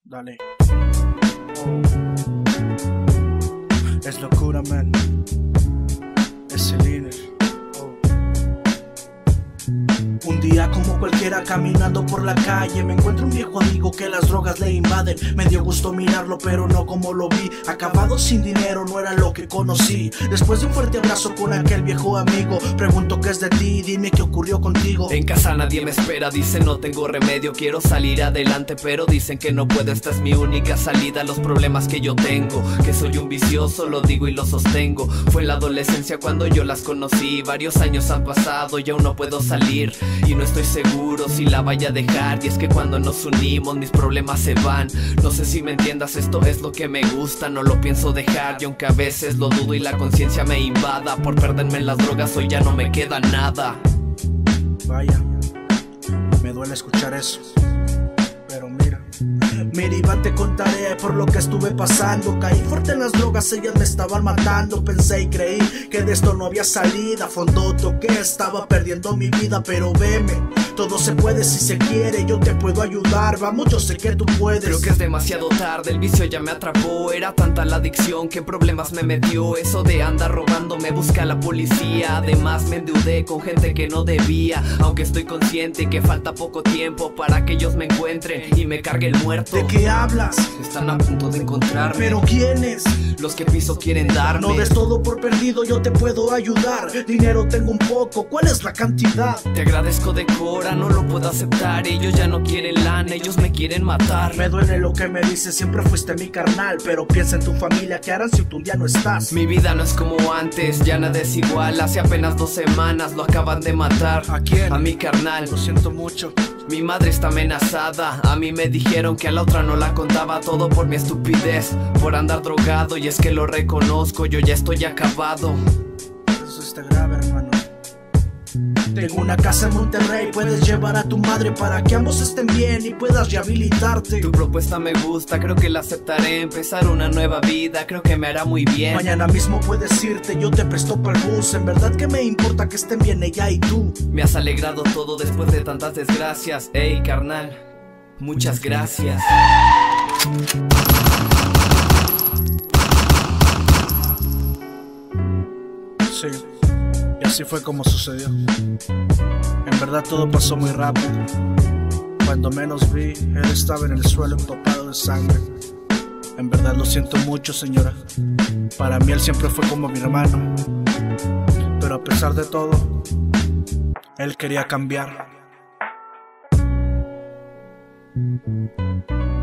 Dale. Oh. Es locura, man. Es el líder. Oh. Un día como cualquiera caminando por la calle me encuentro un viejo amigo que las drogas le invaden. Me dio gusto mirarlo pero no como lo vi. Acabado sin dinero no era lo que conocí. Después de un fuerte abrazo con aquel viejo amigo, pregunto qué es de ti, dime qué ocurrió contigo. En casa nadie me espera, dicen no tengo remedio. Quiero salir adelante pero dicen que no puedo. Esta es mi única salida a los problemas que yo tengo. Que soy un vicioso, lo digo y lo sostengo. Fue en la adolescencia cuando yo las conocí. Varios años han pasado y aún no puedo salir. Y no estoy seguro si la vaya a dejar. Y es que cuando nos unimos mis problemas se van. No sé si me entiendas, esto es lo que me gusta. No lo pienso dejar y aunque a veces lo dudo y la conciencia me invada, por perderme en las drogas hoy ya no me queda nada. Vaya, me duele escuchar eso, pero mira, Iván, te contaré por lo que estuve pasando. Caí fuerte en las drogas, ellas me estaban matando. Pensé y creí que de esto no había salida. A fondo toqué, estaba perdiendo mi vida, pero veme, todo se puede si se quiere, yo te puedo ayudar. Vamos, yo sé que tú puedes. Creo que es demasiado tarde, el vicio ya me atrapó. Era tanta la adicción que en problemas me metió. Eso de andar robando me busca la policía. Además me endeudé con gente que no debía. Aunque estoy consciente que falta poco tiempo para que ellos me encuentren y me cargue el muerto. ¿De qué hablas? Están a punto de encontrarme. ¿Pero quiénes? Los que piso quieren darme. No des todo por perdido, yo te puedo ayudar. Dinero tengo un poco, ¿cuál es la cantidad? Te agradezco de cora, no lo puedo aceptar. Ellos ya no quieren lana, ellos me quieren matar. Me duele lo que me dices, siempre fuiste mi carnal. Pero piensa en tu familia, ¿qué harán si tú ya no estás? Mi vida no es como antes, ya nada es igual. Hace apenas 2 semanas lo acaban de matar. ¿A quién? A mi carnal. Lo siento mucho. Mi madre está amenazada. A mí me dijeron que a la otra no la contaba. Todo por mi estupidez, por andar drogado. Y es que lo reconozco, yo ya estoy acabado. Eso está grave, hermano. Tengo una casa en Monterrey, puedes llevar a tu madre para que ambos estén bien y puedas rehabilitarte. Tu propuesta me gusta, creo que la aceptaré. Empezar una nueva vida, creo que me hará muy bien. Mañana mismo puedes irte, yo te presto para el bus. En verdad que me importa que estén bien ella y tú. Me has alegrado todo después de tantas desgracias. Ey, carnal, muchas gracias. Sí, y así fue como sucedió. En verdad todo pasó muy rápido. Cuando menos vi, él estaba en el suelo empapado de sangre. En verdad lo siento mucho, señora. Para mí él siempre fue como mi hermano. Pero a pesar de todo, él quería cambiar.